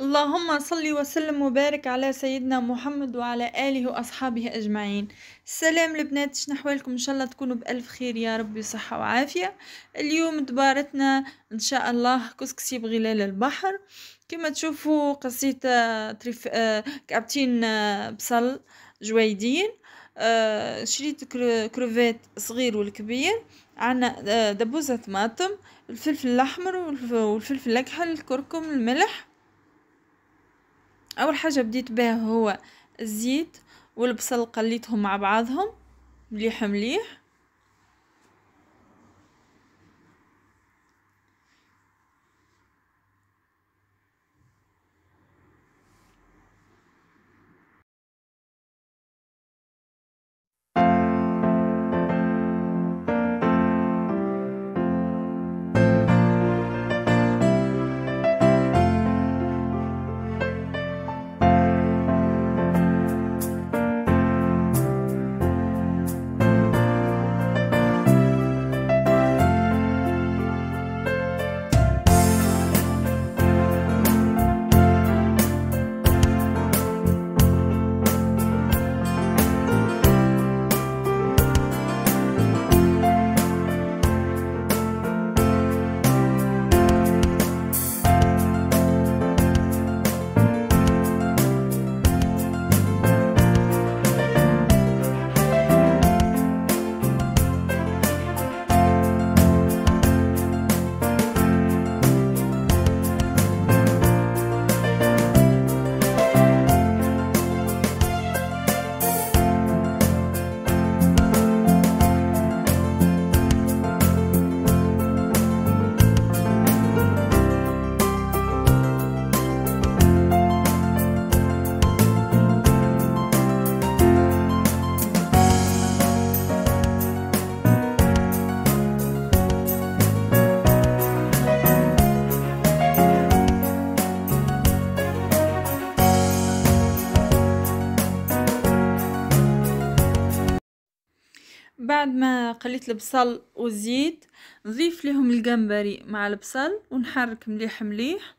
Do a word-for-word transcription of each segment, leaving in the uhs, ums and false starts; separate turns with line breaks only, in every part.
اللهم صل وسلم وبارك على سيدنا محمد وعلى آله وأصحابه أجمعين. السلام البنات، شنو أحوالكم؟ إن شاء الله تكونوا بألف خير يا ربي، صحة وعافية. اليوم دبارتنا إن شاء الله كسكسي بغلال البحر. كما تشوفوا قصيت تريف آه، كعبتين آه، بصل جويدين، آه، شريت كروفات صغير والكبير، عنا آه، دبوزة طماطم، الفلفل الأحمر والفلفل الأكحل، الكركم، الملح. اول حاجه بديت بها هو الزيت والبصل، قليتهم مع بعضهم مليح مليح. بعد ما قليت البصل والزيت نضيف لهم الجمبري مع البصل ونحرك مليح مليح.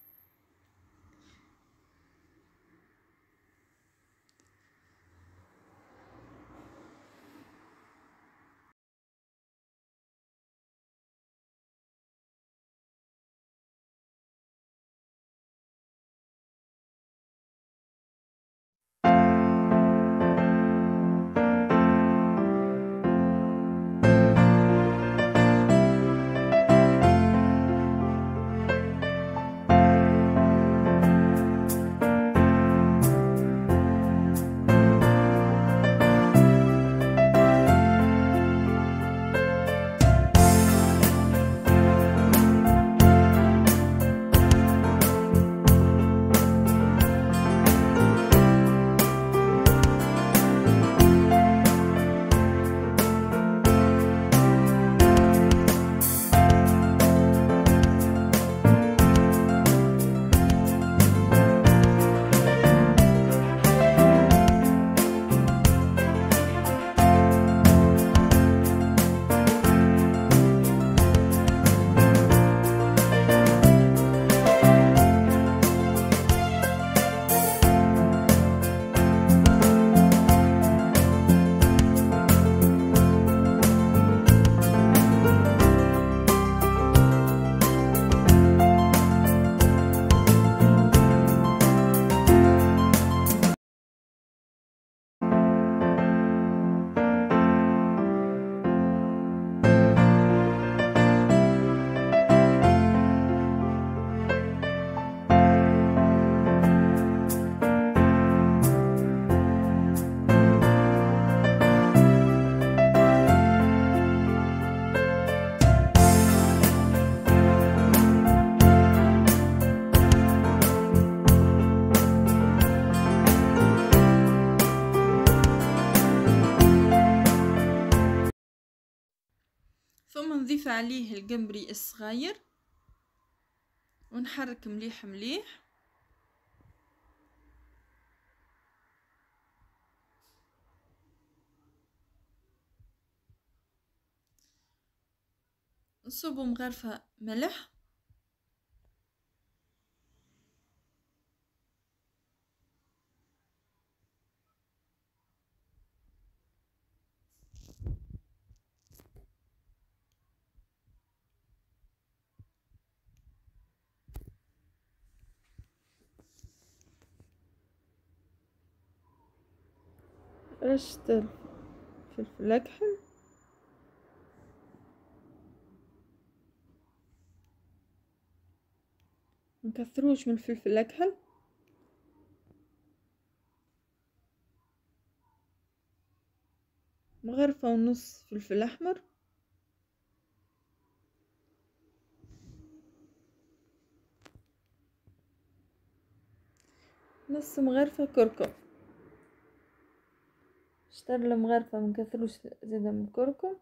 ثم نضيف عليه الجمبري الصغير ونحرك مليح مليح. نصوبو مغرفة ملح رشة الفلفل الأكحل، مكثروش من الفلفل الأكحل. مغرفة ونص فلفل أحمر، نص مغرفة كركم. شطر المغرفة منكثروش زيادة من الكركم.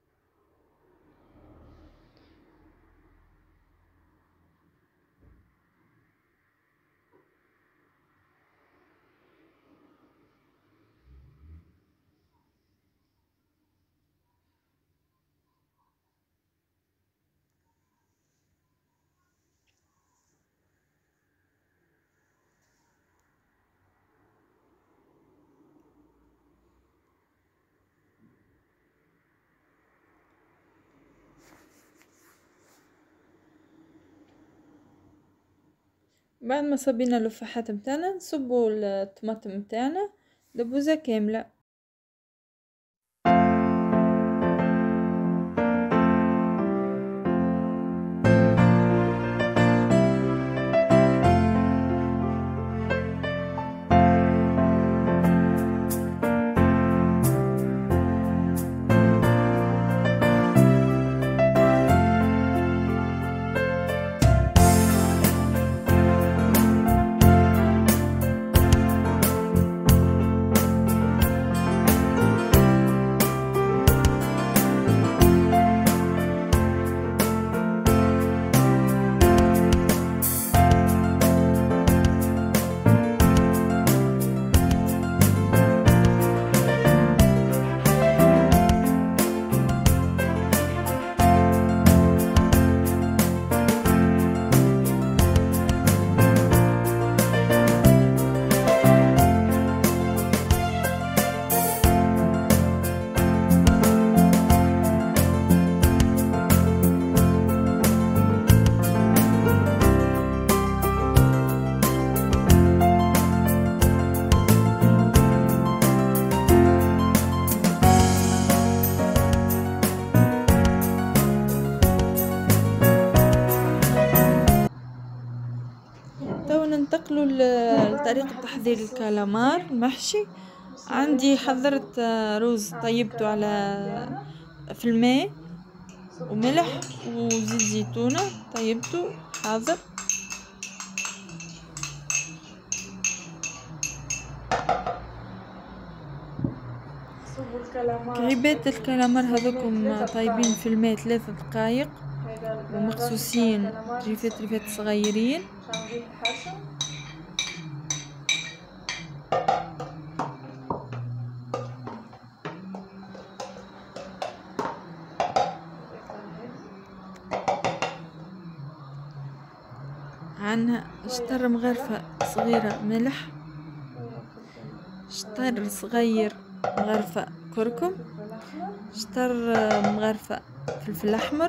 بعد ما صبينا اللفاحات متاعنا نصبوا الطماطم متاعنا دبوزة كاملة. ننتقلوا لطريقة تحضير الكلمار المحشي. عندي حضرت رز طيبته على في الماء وملح وزيت زيتونة، طيبته حاضر. كعبات الكلمار هذوكم طيبين في الماء ثلاثة دقائق ومقصوصين ريفات ريفات صغيرين. عنا شطر مغرفة صغيرة ملح، شطر صغير مغرفة كركم، شطر مغرفة فلفل أحمر،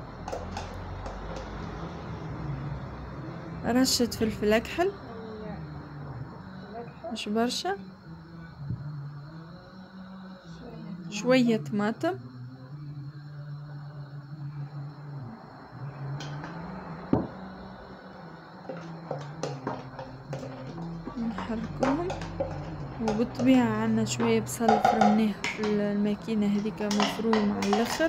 رشة فلفل أكحل مش برشا، شوية طماطم، نحركوهم. وبالطبيعة عنا شوية بصل فرمناه في الماكينة هذيك مفروم على الاخر.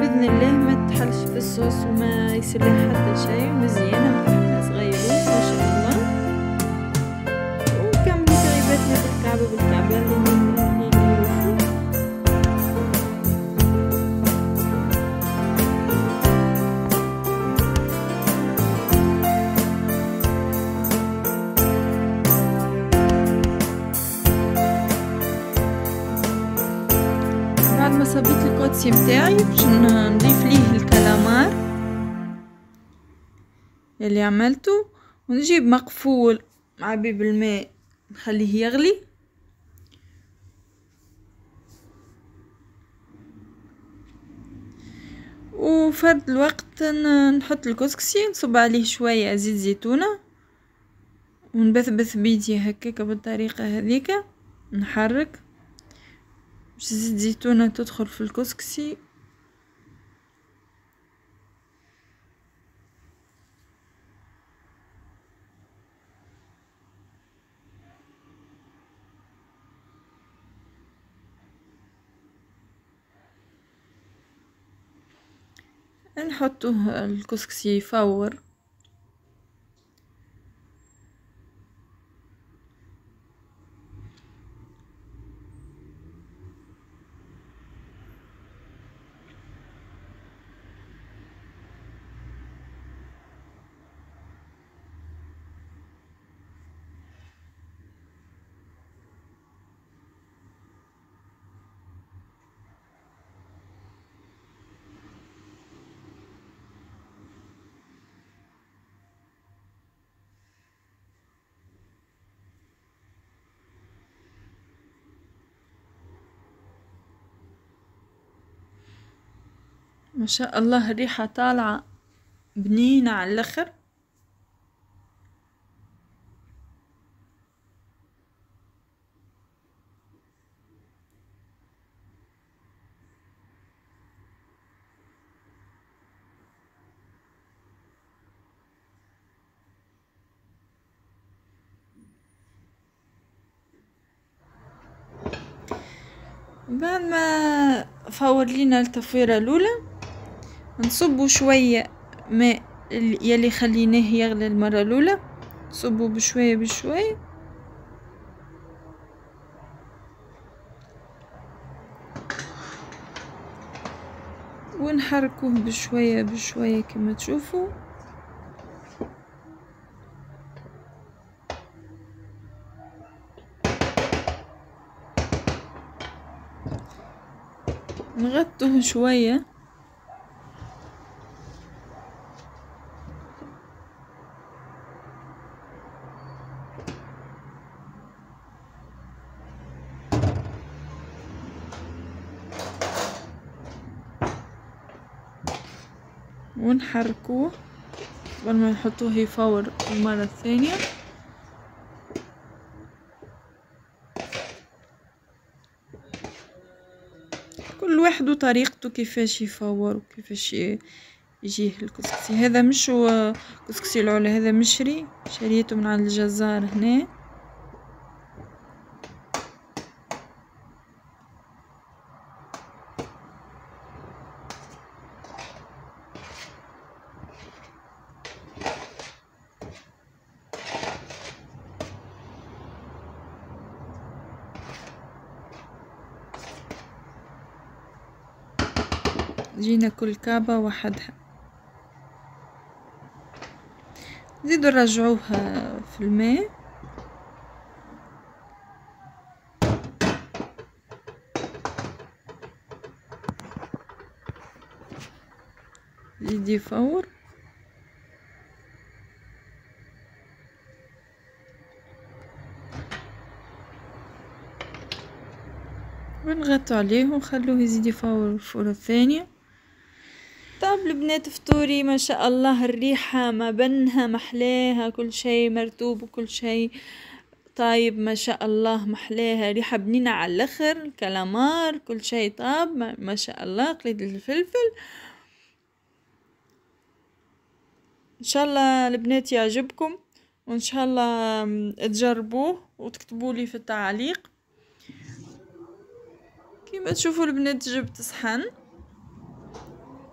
باذن الله ما تحلش في الصوص وما يصير لها حتى شيء، مزيانه مطحنه صغيرون ما شاء الله. وكملوا تغيباتنا بالكعبه بالكعبه اللي بعد ما صبيت الكوتسي متاعي باش نضيف ليه الكلامار يلي عملته، ونجيب مقفول معبي بالماء نخليه يغلي، وفرد الوقت نحط الكسكسي نصب عليه شويه زيت زيتونه ونبثبث بيدي هكاك بالطريقه هذيك، نحرك باش زيت زيتونه تدخل في الكسكسي. نحطوه الكسكسي يفور، ما شاء الله الريحة طالعة بنينة على الاخر. بعد ما فور لينا التفويرة الاولى نصبوا شوية ماء يلي خليناه يغلي المرة الاولى، نصبوا بشوية بشوية ونحركوه بشوية بشوية كما تشوفوا. نغطوه شوية ونحركوه قبل ما نحطوه يفور المرة الثانية. كل واحد وطريقته كيفاش يفور وكيفاش يجيه الكسكسي. هذا مش هو كسكسي العلا، هذا مشري شريته من عند الجزار هنا. جينا كل كعبة وحدها، زيدوا نرجعوها في الماء زيد يفور ونغطوا عليه ونخلوه يزيد يفور الفورة الثانية. طب البنات فطوري ما شاء الله، الريحة ما بنها محلاها، كل شيء مرتوب وكل شيء طيب ما شاء الله محلاها، ريحة بنينة على الاخر، كلامار كل شيء طاب ما شاء الله. قليل الفلفل ان شاء الله البنات يعجبكم، وان شاء الله تجربوه وتكتبوا لي في التعليق. كيما تشوفوا البنات جبت صحن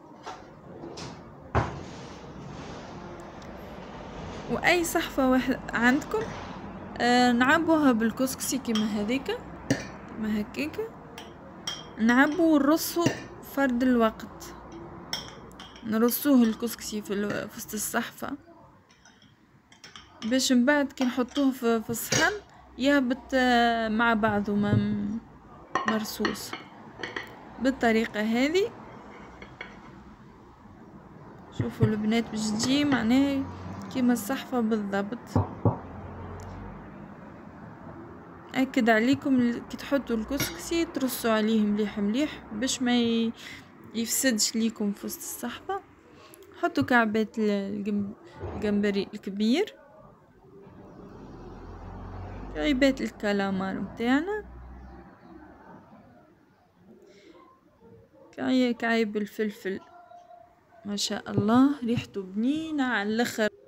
واي صحفة واحد عندكم آه نعبوها بالكسكسي كيما هذيك كيما هكاك، نعبو ونرصو فرد الوقت، نرصوه الكسكسي في وسط الصحفة باش من بعد كي نحطوه في الصحن يهبط مع بعضه مرصوص بالطريقة هذه. شوفوا البنات باش تجي معناها كيما الصحفة بالضبط. اكد عليكم كي تحطوا الكسكسي ترصوا عليه مليح مليح باش ما يفسدش ليكم في وسط الصحفة. حطوا كعبات الجمبري الكبير، كعبات الكلامار متاعنا، كعيب الفلفل ما شاء الله ريحته بنينة على الاخر.